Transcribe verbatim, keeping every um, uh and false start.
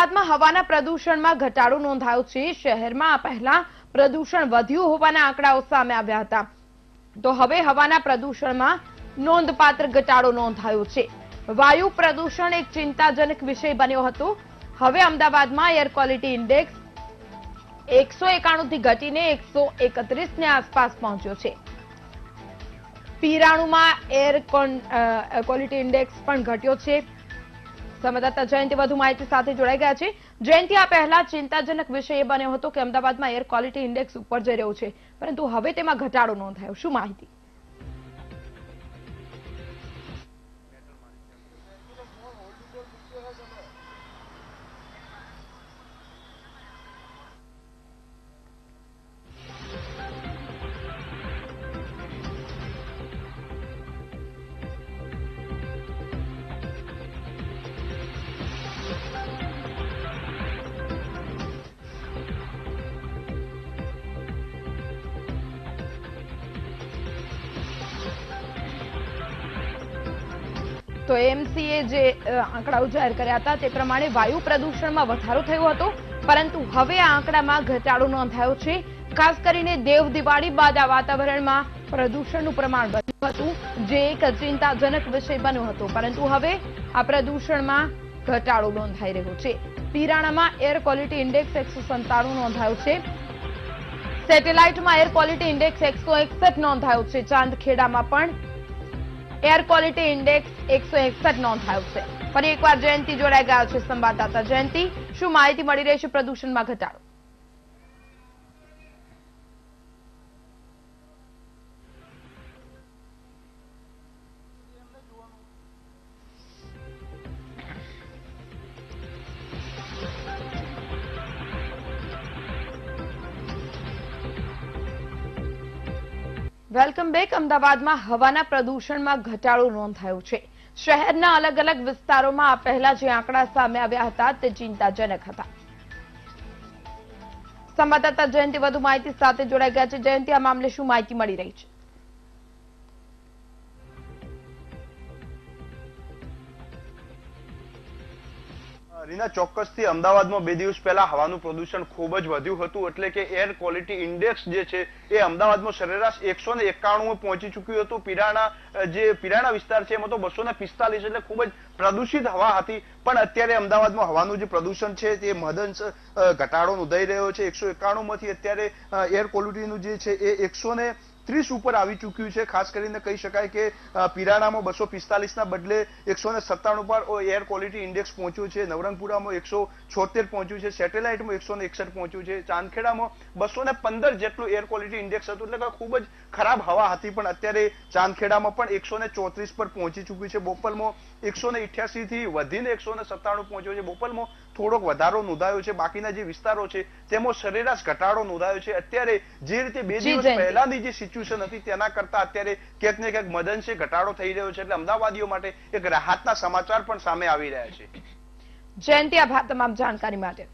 અમદાવાદમાં હવાના પ્રદૂષણમાં ઘટાડો નોંધાયો છે। શહેરમાં પહેલા પ્રદૂષણ વધ્યું હોવાના આંકડાઓ સામે આવ્યા હતા, તો હવે હવાના પ્રદૂષણમાં નોંધપાત્ર ઘટાડો નોંધાયો છે। વાયુ પ્રદૂષણ એક ચિંતાજનક વિષય બન્યો હતો। હવે અમદાવાદમાં એર ક્વોલિટી ઇન્ડેક્સ એકસો એકાણું થી ઘટીને એકસો એકત્રીસ ની આસપાસ પહોંચ્યો છે। પીરાણુમાં એર ક્વોલિટી ઇન્ડેક્સ પણ ઘટ્યો છે। સંવાદદાતા જયંતિ વધુ માહિતી સાથે જોડાઈ ગયા છે। જયંતિ, આ પહેલા ચિંતાજનક વિષય એ બન્યો હતો કે અમદાવાદમાં એર ક્વોલિટી ઇન્ડેક્સ ઉપર જઈ રહ્યો છે, પરંતુ હવે તેમાં ઘટાડો નોંધાયો, શું માહિતી? તો એમસીએ જે આંકડાઓ જાહેર કર્યા હતા તે પ્રમાણે વાયુ પ્રદૂષણમાં વધારો થયો હતો, પરંતુ હવે આ આંકડામાં ઘટાડો નોંધાયો છે। ખાસ કરીને દેવ દિવાળી બાદ આ વાતાવરણમાં પ્રદૂષણનું પ્રમાણ વધ્યું હતું, જે એક ચિંતાજનક વિષય બન્યો હતો, પરંતુ હવે આ પ્રદૂષણમાં ઘટાડો નોંધાઈ રહ્યો છે। પીરાણામાં એર ક્વોલિટી ઇન્ડેક્સ એકસો સત્તાણું નોંધાયો છે। સેટેલાઇટમાં એર ક્વોલિટી ઇન્ડેક્સ એકસો એકસઠ નોંધાયો છે। ચાંદખેડામાં પણ એર ક્વોલિટી ઇન્ડેક્સ એકસો એકસઠ નોંધાયો છે। ફરી એકવાર જયંતિ જોડાઈ ગયા છે સંવાદદાતા જયંતિ, શું માહિતી મળી રહી છે પ્રદૂષણમાં ઘટાડો? Welcome back. અમદાવાદમાં હવાના પ્રદૂષણમાં ઘટાડો નોંધાયો છે। શહેરના અલગ અલગ વિસ્તારોમાં આ પહેલા જે આંકડા સામે આવ્યા હતા તે ચિંતાજનક હતા। સંવાદદાતા જયંતિ વધુ માહિતી સાથે જોડાઈ ગયા છે। જયંતિ, આ મામલે શું માહિતી મળી રહી છે? રીના, ચોક્કસથી અમદાવાદમાં બે દિવસ પહેલા હવાનું પ્રદૂષણ ખૂબ જ વધ્યું હતું, એટલે કે એર ક્વોલિટી ઇન્ડેક્સ જે છે એ અમદાવાદમાં સરેરાશ એકસો ને એકાણું પહોંચી ચૂક્યું હતું। પીરાણા જે પીરાણા વિસ્તાર છે એમાં તો બસો ને પિસ્તાલીસ, એટલે ખૂબ જ પ્રદૂષિત હવા હતી। પણ અત્યારે અમદાવાદમાં હવાનું જે પ્રદૂષણ છે તે મહદઅંશ ઘટાડો નોંધાઈ રહ્યો છે। એકસો એકાણું માંથી અત્યારે એર ક્વોલિટીનું જે છે એ એકસો ને ત્રીસ ઉપર આવી ચૂક્યું છે। ખાસ કરીને કહી શકાય કે પીરાણામાં બસો પિસ્તાલીસ ના બદલે એકસો ને સત્તાણું પર એર ક્વોલિટી ઇન્ડેક્સ પહોંચ્યું છે। નવરંગપુરામાં એકસો છોતેર પહોંચ્યું છે। સેટેલાઇટમાં એકસો ને એકસઠ પહોંચ્યું છે। ચાંદખેડામાં બસો ને પંદર જેટલું એર ક્વોલિટી ઇન્ડેક્સ હતું, એટલે કે ખૂબ જ ખરાબ હવા હતી। પણ અત્યારે ચાંદખેડામાં પણ એકસો ને ચોત્રીસ પર પહોંચી ચૂક્યું છે। બોપલમાં એકસો ને અઠ્યાસી થી વધીને એકસો ને સત્તાણું પહોંચ્યો છે। બોપલમાં થોડોક વધારો નોંધાયો છે, બાકીના જે વિસ્તારો છે તેમાં સરેરાશ ઘટાડો નોંધાયો છે। અત્યારે જે રીતે બે દિવસ પહેલાની જે સિચ્યુએશન હતી તેના કરતા અત્યારે ક્યાંક ને ક્યાંક મદંશે ઘટાડો થઈ રહ્યો છે, એટલે અમદાવાદીઓ માટે એક રાહતના સમાચાર પણ સામે આવી રહ્યા છે। જયંતિ, આભાર તમામ જાણકારી માટે।